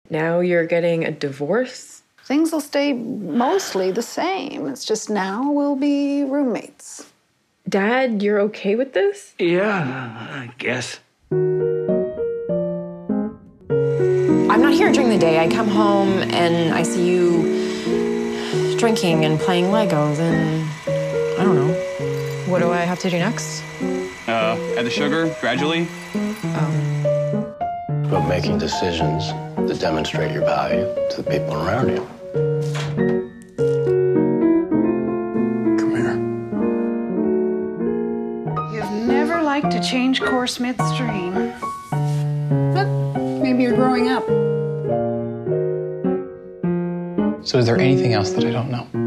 Now you're getting a divorce? Things will stay mostly the same. It's just now we'll be roommates. Dad, you're okay with this? Yeah, I guess. I'm not here during the day. I come home and I see you drinking and playing Legos and I don't know. What do I have to do next? Add the sugar gradually. About making decisions that demonstrate your value to the people around you. Come here. You've never liked to change course midstream. But maybe you're growing up. So is there anything else that I don't know?